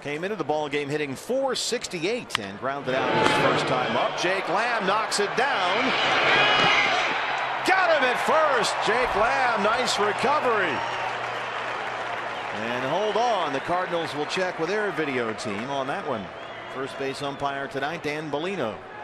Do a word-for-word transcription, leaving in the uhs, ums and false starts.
Came into the ball game hitting four sixty-eight and grounded out his first time up. Jake Lamb knocks it down. Got him at first. Jake Lamb, nice recovery. And hold on, the Cardinals will check with their video team on that one. First base umpire tonight, Dan Bellino.